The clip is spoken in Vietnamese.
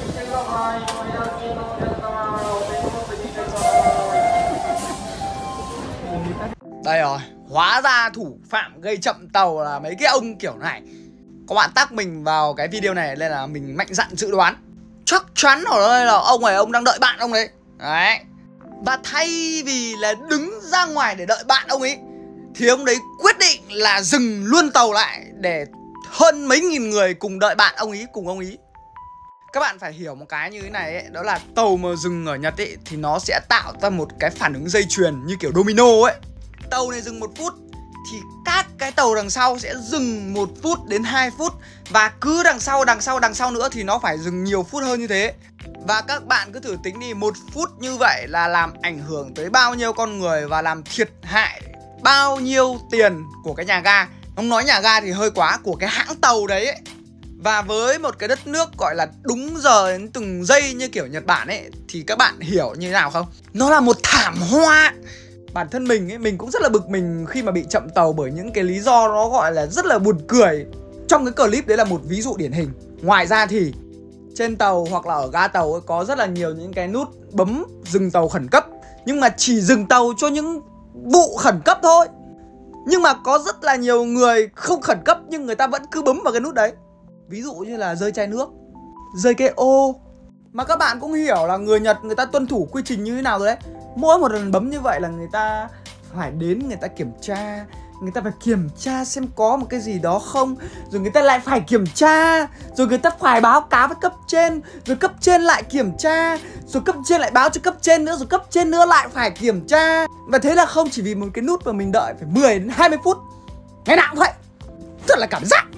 Đây rồi, hóa ra thủ phạm gây chậm tàu là mấy cái ông kiểu này. Có bạn tag mình vào cái video này nên là mình mạnh dạn dự đoán. Chắc chắn ở đây là ông này ông đang đợi bạn ông đấy. Đấy. Và thay vì là đứng ra ngoài để đợi bạn ông ấy thì ông đấy quyết định là dừng luôn tàu lại để hơn mấy nghìn người cùng đợi bạn ông ấy cùng ông ấy. Các bạn phải hiểu một cái như thế này ấy, đó là tàu mà dừng ở Nhật ấy thì nó sẽ tạo ra một cái phản ứng dây chuyền như kiểu domino ấy. Tàu này dừng 1 phút thì các cái tàu đằng sau sẽ dừng 1 phút đến 2 phút. Và cứ đằng sau nữa thì nó phải dừng nhiều phút hơn như thế. Và các bạn cứ thử tính đi, 1 phút như vậy là làm ảnh hưởng tới bao nhiêu con người và làm thiệt hại bao nhiêu tiền của cái nhà ga. Không nói nhà ga thì hơi quá, của cái hãng tàu đấy ấy. Và với một cái đất nước gọi là đúng giờ đến từng giây như kiểu Nhật Bản ấy thì các bạn hiểu như thế nào không? Nó là một thảm họa. Bản thân mình ấy, mình cũng rất là bực mình khi mà bị chậm tàu bởi những cái lý do nó gọi là rất là buồn cười. Trong cái clip đấy là một ví dụ điển hình. Ngoài ra thì trên tàu hoặc là ở ga tàu ấy, có rất là nhiều những cái nút bấm dừng tàu khẩn cấp. Nhưng mà chỉ dừng tàu cho những vụ khẩn cấp thôi. Nhưng mà có rất là nhiều người không khẩn cấp nhưng người ta vẫn cứ bấm vào cái nút đấy. Ví dụ như là rơi chai nước, rơi cái ô. Mà các bạn cũng hiểu là người Nhật người ta tuân thủ quy trình như thế nào rồi đấy. Mỗi một lần bấm như vậy là người ta phải đến người ta kiểm tra. Người ta phải kiểm tra xem có một cái gì đó không. Rồi người ta lại phải kiểm tra. Rồi người ta phải báo cáo với cấp trên. Rồi cấp trên lại kiểm tra. Rồi cấp trên lại báo cho cấp trên nữa. Rồi cấp trên nữa lại phải kiểm tra. Và thế là không chỉ vì một cái nút mà mình đợi phải 10 đến 20 phút. Ngày nào cũng vậy. Thật là cảm giác